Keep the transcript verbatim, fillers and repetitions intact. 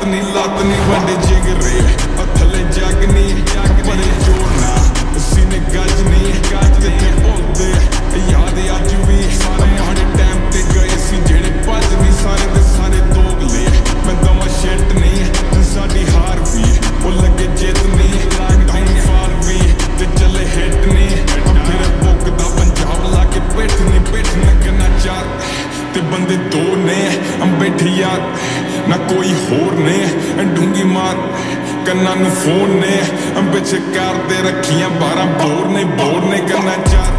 नी लात नी वड्डे जिगरे थले जग नी बड़े जोड़ना सीने गज नी जिथे ओदे याद अज भी माड़े टाइम ते गए सी जेड़े भज नी सारे दे सारे दोगले मैं दवा शिट नहीं साडी हार भी ओ लगे जित नी डाउनफॉल भी ते चले हिट नी फिर भुगदा पंजाब लाके पिठ नी पिठ लगना चार ते बंदे दो ने हम बैठी यार ना कोई होर ने ढूंगी मार कन्ना नू फोन ने बिच कर दे रखियां बारह बोर ने बोर ने करना चार